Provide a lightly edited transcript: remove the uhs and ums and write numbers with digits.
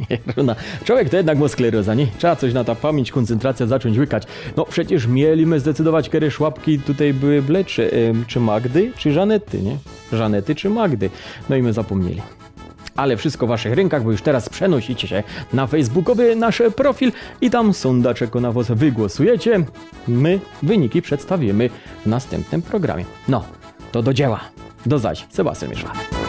Człowiek to jednak ma skleroza, nie? Trzeba coś na ta pamięć, koncentracja zacząć łykać. No przecież mieliśmy zdecydować, które szłapki tutaj były blecze. Czy Magdy, czy Żanety, nie? Żanety czy Magdy. No i my zapomnieli. Ale wszystko w waszych rękach, bo już teraz przenosicie się na facebookowy nasz profil i tam sondaczek na was wygłosujecie. My wyniki przedstawimy w następnym programie. No, to do dzieła. Do zaś, Sebastian Mieszła.